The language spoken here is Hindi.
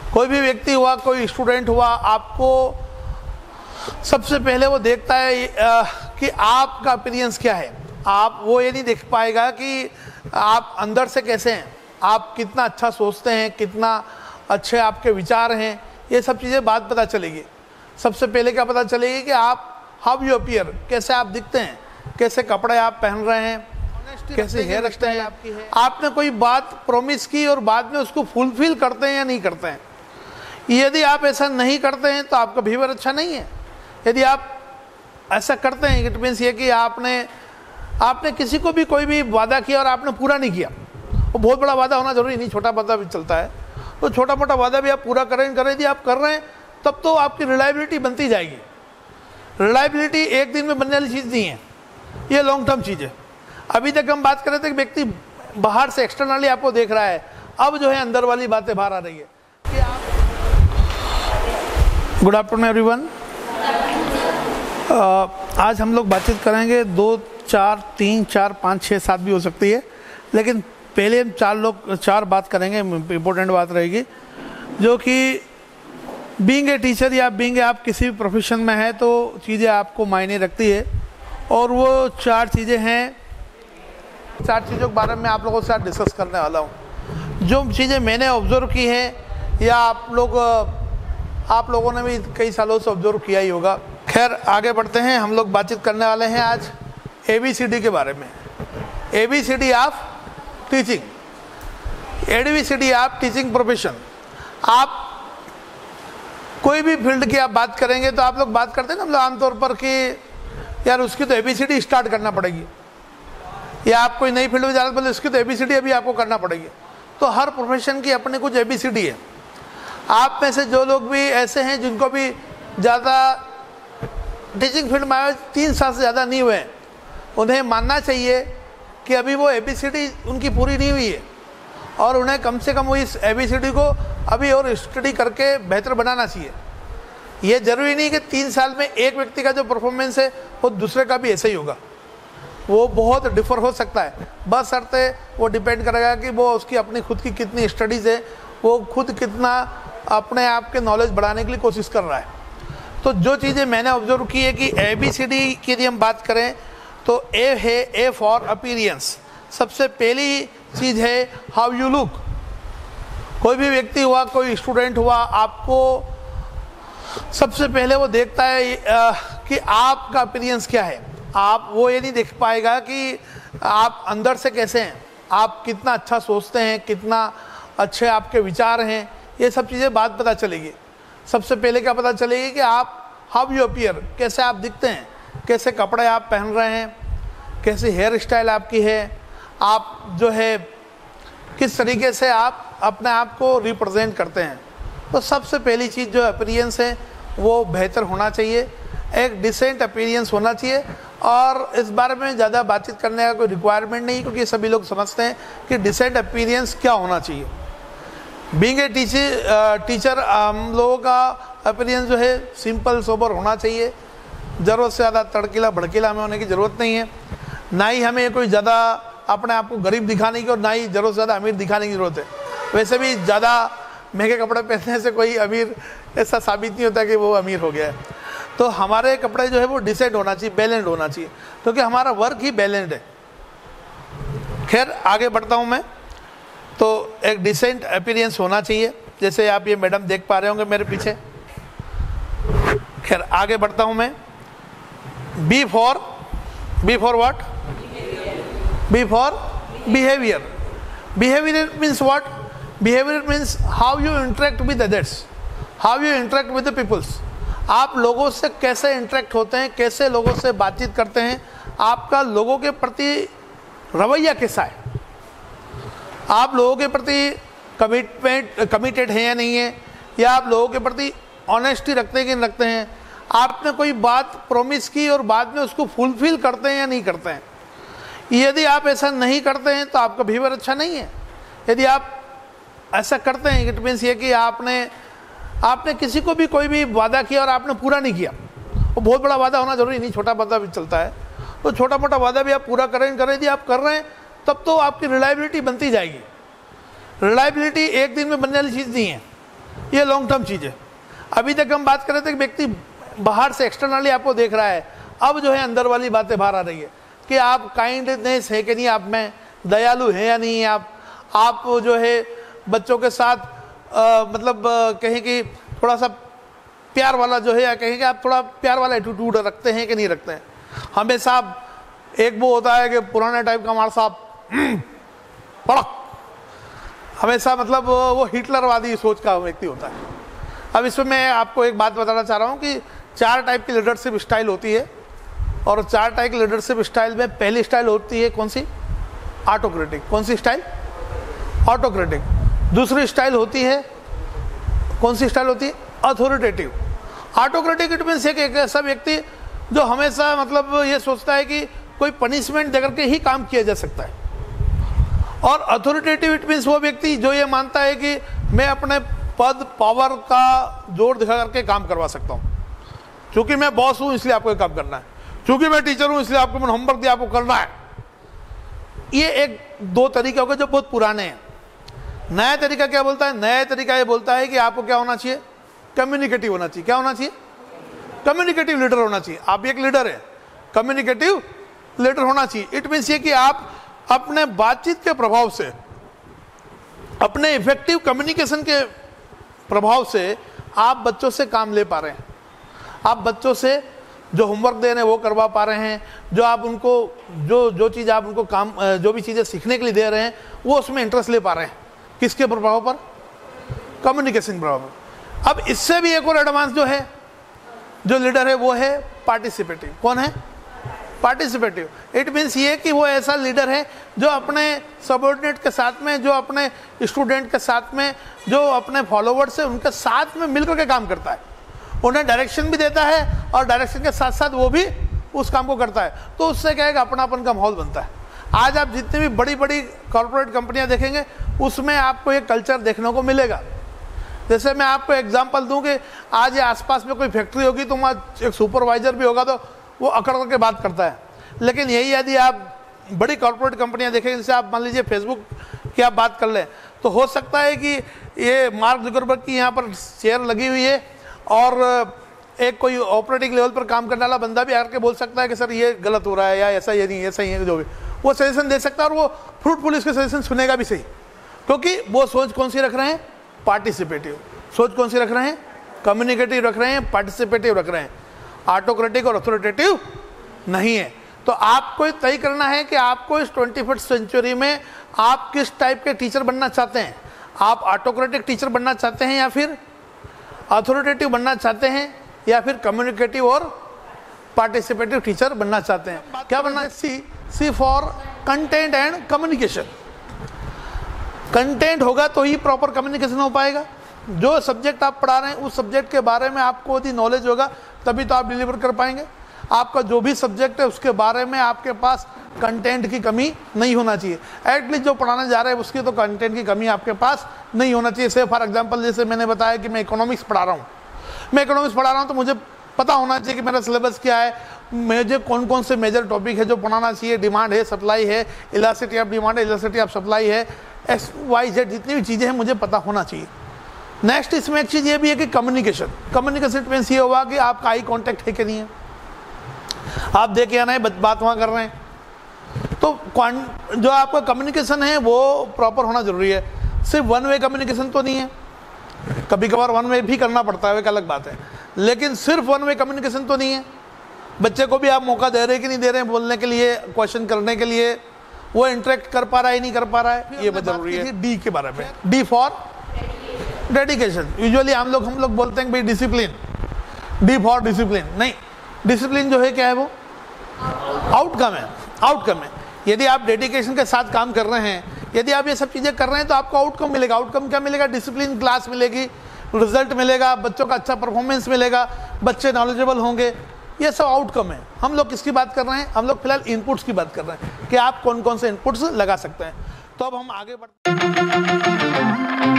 कोई भी व्यक्ति हुआ, कोई स्टूडेंट हुआ, आपको सबसे पहले वो देखता है कि आपका अपीयरेंस क्या है। आप वो ये नहीं देख पाएगा कि आप अंदर से कैसे हैं, आप कितना अच्छा सोचते हैं, कितना अच्छे आपके विचार हैं, ये सब चीज़ें बाद पता चलेगी। सबसे पहले क्या पता चलेगी कि आप हाउ यू अपीयर, कैसे आप दिखते हैं, कैसे कपड़े आप पहन रहे हैं, कैसे हेयर स्टाइल आपकी है। आपने कोई बात प्रॉमिस की और बाद में उसको फुलफिल करते हैं या नहीं करते हैं। यदि आप ऐसा नहीं करते हैं तो आपका बिहेवियर अच्छा नहीं है। यदि आप ऐसा करते हैं, इट मीन्स ये कि आपने किसी को भी कोई भी वादा किया और आपने पूरा नहीं किया। वो बहुत बड़ा वादा होना जरूरी नहीं, छोटा वादा भी चलता है। तो छोटा मोटा वादा भी आप पूरा करें यदि आप कर रहे हैं तब तो आपकी रिलायबिलिटी बनती जाएगी। रिलायबिलिटी एक दिन में बनने वाली चीज़ नहीं है, ये लॉन्ग टर्म चीज़ है। अभी तक हम बात कर रहे थे कि व्यक्ति बाहर से एक्सटर्नली आपको देख रहा है, अब जो है अंदर वाली बातें बाहर आ रही है। Good afternoon everyone. आज हम लोग बातचीत करेंगे 2, 4, 3, 4, 5, 6, 7 भी हो सकती है, लेकिन पहले हम चार बात करेंगे। इम्पोर्टेंट बात रहेगी जो कि बीइंग ए टीचर या बीइंग आप किसी भी प्रोफेशन में है तो चीज़ें आपको मायने रखती है। और वो 4 चीज़ें हैं, 4 चीज़ों के बारे में आप लोगों के साथ डिस्कस करने वाला हूँ। जो चीज़ें मैंने ऑब्जर्व की हैं या आप लोगों ने भी कई सालों से ऑब्जर्व किया ही होगा। खैर आगे बढ़ते हैं। हम लोग बातचीत करने वाले हैं आज ABCD के बारे में। ABCD of teaching, ABCD of teaching profession. आप कोई भी फील्ड की आप बात करेंगे तो आप लोग बात करते हैं ना, मतलब आमतौर पर कि यार उसकी तो ABCD स्टार्ट करना पड़ेगी, या आप कोई नई फील्ड में जा रहे हैं उसकी तो ABCD अभी आपको करना पड़ेगी। तो हर प्रोफेशन की अपनी कुछ ABCD है। आप में से जो लोग भी ऐसे हैं जिनको भी ज़्यादा टीचिंग फील्ड में आए 3 साल से ज़्यादा नहीं हुए हैं, उन्हें मानना चाहिए कि अभी वो ABCD उनकी पूरी नहीं हुई है और उन्हें कम से कम वो इस ABCD को अभी और स्टडी करके बेहतर बनाना चाहिए। ये ज़रूरी नहीं कि 3 साल में एक व्यक्ति का जो परफॉर्मेंस है वो दूसरे का भी ऐसा ही होगा, वो बहुत डिफर हो सकता है। बस शर्ते वो डिपेंड करेगा कि वो उसकी अपनी खुद की कितनी स्टडीज़ है, वो खुद कितना अपने आप के नॉलेज बढ़ाने के लिए कोशिश कर रहा है। तो जो चीज़ें मैंने ऑब्जर्व की है कि ABCD की यदि हम बात करें तो A है A फॉर अपीयरेंस। सबसे पहली चीज़ है हाउ यू लुक। कोई भी व्यक्ति हुआ, कोई स्टूडेंट हुआ, आपको सबसे पहले वो देखता है कि आपका अपीयरेंस क्या है। आप वो ये नहीं देख पाएगा कि आप अंदर से कैसे हैं, आप कितना अच्छा सोचते हैं, कितना अच्छे आपके विचार हैं, ये सब चीज़ें बाद पता चलेगी। सबसे पहले क्या पता चलेगी कि आप हाउ यू अपीयर, कैसे आप दिखते हैं, कैसे कपड़े आप पहन रहे हैं, कैसे हेयर स्टाइल आपकी है, आप जो है किस तरीके से आप अपने आप को रिप्रेजेंट करते हैं। तो सबसे पहली चीज़ जो अपीयरेंस है वो बेहतर होना चाहिए, एक डिसेंट अपीयरेंस होना चाहिए। और इस बारे में ज़्यादा बातचीत करने का कोई रिक्वायरमेंट नहीं, क्योंकि सभी लोग समझते हैं कि डिसेंट अपीयरेंस क्या होना चाहिए। बीइंग ए टीचर हम लोगों का अपीयरेंस जो है सिंपल सोबर होना चाहिए। ज़रूरत से ज़्यादा तड़कीला भड़कीला हमें होने की ज़रूरत नहीं है, ना ही हमें कोई ज़्यादा अपने आप को गरीब दिखाने की और ना ही ज़रूरत से ज़्यादा अमीर दिखाने की ज़रूरत है। वैसे भी ज़्यादा महंगे कपड़े पहनने से कोई अमीर ऐसा साबित नहीं होता कि वो अमीर हो गया है। तो हमारे कपड़े जो है वो डिसेंट होना चाहिए, बैलेंस्ड होना चाहिए, क्योंकि हमारा वर्क ही बैलेंस्ड है। खैर आगे बढ़ता हूँ मैं। तो एक डिसेंट अपीयरेंस होना चाहिए, जैसे आप ये मैडम देख पा रहे होंगे मेरे पीछे। खैर आगे बढ़ता हूँ मैं। B for what? B for behaviour. Behaviour means what? Behaviour means how you interact with others, how you interact with the peoples. आप लोगों से कैसे इंटरेक्ट होते हैं, कैसे लोगों से बातचीत करते हैं, आपका लोगों के प्रति रवैया कैसा है, आप लोगों के प्रति कमिटेड हैं या नहीं है, या आप लोगों के प्रति ऑनेस्टी रखते हैं कि नहीं रखते हैं, आपने कोई बात प्रॉमिस की और बाद में उसको फुलफिल करते हैं या नहीं करते हैं। यदि आप ऐसा नहीं करते हैं तो आपका बिहेवियर अच्छा नहीं है। यदि आप ऐसा करते हैं, इट मीन्स ये कि आपने किसी को भी कोई भी वादा किया और आपने पूरा नहीं किया। वो बहुत बड़ा वादा होना जरूरी नहीं, छोटा वादा भी चलता है। तो छोटा मोटा वादा भी आप पूरा करें यदि आप कर रहे हैं तब तो आपकी रिलायबिलिटी बनती जाएगी। रिलायबिलिटी एक दिन में बनने वाली चीज़ नहीं है, ये लॉन्ग टर्म चीज़ है। अभी तक हम बात कर रहे थे कि व्यक्ति बाहर से एक्सटर्नली आपको देख रहा है, अब जो है अंदर वाली बातें बाहर आ रही है कि आप काइंडनेस है कि नहीं, आप में दयालु है या नहीं, आप जो है बच्चों के साथ मतलब कहें कि थोड़ा सा प्यार वाला जो है, या कहें कि आप थोड़ा प्यार वाला एटीट्यूड रखते हैं कि नहीं रखते हैं। हमेशा एक वो होता है कि पुराने टाइप का हमारा साहब पड़क, हमेशा मतलब वो हिटलरवादी सोच का व्यक्ति होता है। अब इसमें मैं आपको एक बात बताना चाह रहा हूँ कि 4 टाइप की लीडरशिप स्टाइल होती है, और 4 टाइप की लीडरशिप स्टाइल में पहली स्टाइल होती है कौन सी? ऑटोक्रेटिक। कौन सी स्टाइल? ऑटोक्रेटिक। दूसरी स्टाइल होती है कौन सी स्टाइल होती है? अथॉरिटेटिव। ऑटोक्रेटिक इट मीन्स एक ऐसा व्यक्ति जो हमेशा मतलब ये सोचता है कि कोई पनिशमेंट देकर के ही काम किया जा सकता है, और अथॉरिटेटिव इट मीन्स वो व्यक्ति जो ये मानता है कि मैं अपने पद पावर का जोर दिखा करके काम करवा सकता हूँ, क्योंकि मैं बॉस हूँ इसलिए आपको काम करना है, क्योंकि मैं टीचर हूँ इसलिए आपको मैंने होमवर्क दिया आपको करना है। ये एक 2 तरीके हो गए जो बहुत पुराने हैं। नया तरीका क्या बोलता है? नया तरीका ये बोलता है कि आपको क्या होना चाहिए? कम्युनिकेटिव होना चाहिए। क्या होना चाहिए? कम्युनिकेटिव लीडर होना चाहिए। आप एक लीडर है, कम्युनिकेटिव लीडर होना चाहिए। इट मीन्स ये कि आप अपने बातचीत के प्रभाव से, अपने इफेक्टिव कम्युनिकेशन के प्रभाव से आप बच्चों से काम ले पा रहे हैं, आप बच्चों से जो होमवर्क दे रहे हैं वो करवा पा रहे हैं, जो आप उनको जो चीज़ आप उनको काम जो भी चीज़ें सीखने के लिए दे रहे हैं वो उसमें इंटरेस्ट ले पा रहे हैं। किसके प्रभाव पर? कम्युनिकेशन प्रभाव पर। अब इससे भी एक और एडवांस जो है, जो लीडर है वो है पार्टिसिपेटिव। कौन है? पार्टिसिपेटिव। इट मीन्स ये कि वो ऐसा लीडर है जो अपने सबऑर्डिनेट के साथ में, जो अपने स्टूडेंट के साथ में, जो अपने फॉलोवर्स है उनके साथ में मिलकर के काम करता है, उन्हें डायरेक्शन भी देता है और डायरेक्शन के साथ साथ वो भी उस काम को करता है। तो उससे क्या है कि अपनापन का माहौल बनता है। आज आप जितनी भी बड़ी बड़ी कॉर्पोरेट कंपनियां देखेंगे उसमें आपको एक कल्चर देखने को मिलेगा। जैसे मैं आपको एग्जांपल दूं कि आज ये आसपास में कोई फैक्ट्री होगी तो वहाँ एक सुपरवाइजर भी होगा तो वो अकड़ करके बात करता है। लेकिन यही यदि आप बड़ी कॉर्पोरेट कंपनियां देखें, जैसे आप मान लीजिए फेसबुक की आप बात कर लें, तो हो सकता है कि ये मार्क जुकरबर्ग की यहाँ पर चेयर लगी हुई है और एक कोई ऑपरेटिंग लेवल पर काम करने वाला बंदा भी आकर के बोल सकता है कि सर ये गलत हो रहा है, या ऐसा ये नहीं, ऐसा ही है, जो भी वो सजेशन दे सकता है, और वो फ्रूटफुल इसके सजेशन सुनेगा भी सही, क्योंकि वो सोच कौन सी रख रहे हैं? पार्टिसिपेटिव। सोच कौन सी रख रहे हैं? कम्युनिकेटिव रख रहे हैं, पार्टिसिपेटिव रख रहे हैं, ऑटोक्रेटिक और अथॉरिटेटिव नहीं है। तो आपको तय करना है कि आपको इस 21st सेंचुरी में आप किस टाइप के टीचर बनना चाहते हैं। आप ऑटोक्रेटिक टीचर बनना चाहते हैं, या फिर अथॉरिटेटिव बनना चाहते हैं, या फिर कम्युनिकेटिव और पार्टिसिपेटिव टीचर बनना चाहते हैं। क्या बनना है? C for content and communication. Content होगा तो ही प्रॉपर कम्युनिकेशन हो पाएगा। जो सब्जेक्ट आप पढ़ा रहे हैं उस सब्जेक्ट के बारे में आपको यदि नॉलेज होगा तभी तो आप डिलीवर कर पाएंगे। आपका जो भी सब्जेक्ट है उसके बारे में आपके पास कंटेंट की कमी नहीं होना चाहिए। एटलीस्ट जो पढ़ाने जा रहे हैं उसकी तो कंटेंट की कमी आपके पास नहीं होना चाहिए। से फॉर एग्जांपल जैसे मैंने बताया कि मैं इकोनॉमिक्स पढ़ा रहा हूँ, तो मुझे पता होना चाहिए कि मेरा सिलेबस क्या है, मुझे कौन कौन से मेजर टॉपिक है जो पढ़ाना चाहिए, डिमांड है, सप्लाई है, इलास्टिसिटी ऑफ डिमांड है, इलास्टिसिटी ऑफ सप्लाई है, XYZ जितनी भी चीज़ें हैं मुझे पता होना चाहिए। नेक्स्ट इसमें एक चीज़ ये भी है कि कम्युनिकेशन मीन्स ये होगा कि आपका आई कॉन्टैक्ट है कि नहीं है, आप देख आना है बात वहाँ कर रहे हैं, तो जो आपका कम्युनिकेशन है वो प्रॉपर होना जरूरी है। सिर्फ वन वे कम्युनिकेशन तो नहीं है, कभी कभार वन वे भी करना पड़ता है, एक अलग बात है, लेकिन सिर्फ वन वे कम्युनिकेशन तो नहीं है। बच्चे को भी आप मौका दे रहे हैं कि नहीं दे रहे हैं बोलने के लिए, क्वेश्चन करने के लिए, वो इंटरेक्ट कर पा रहा है नहीं कर पा रहा है, ये बात जरूरी है। डी के बारे में, डी फॉर डेडिकेशन। यूजुअली हम लोग बोलते हैं भाई डिसिप्लिन, डी फॉर डिसिप्लिन नहीं, डिसिप्लिन जो है क्या है वो आउटकम है। यदि आप डेडिकेशन के साथ काम कर रहे हैं, यदि आप ये सब चीज़ें कर रहे हैं तो आपको आउटकम मिलेगा। आउटकम क्या मिलेगा? डिसिप्लिन क्लास मिलेगी, रिजल्ट मिलेगा, बच्चों का अच्छा परफॉर्मेंस मिलेगा, बच्चे नॉलेजेबल होंगे, ये सब आउटकम है। हम लोग किसकी बात कर रहे हैं? हम लोग फिलहाल इनपुट्स की बात कर रहे हैं कि आप कौन कौन से इनपुट्स लगा सकते हैं। तो अब हम आगे बढ़ते हैं।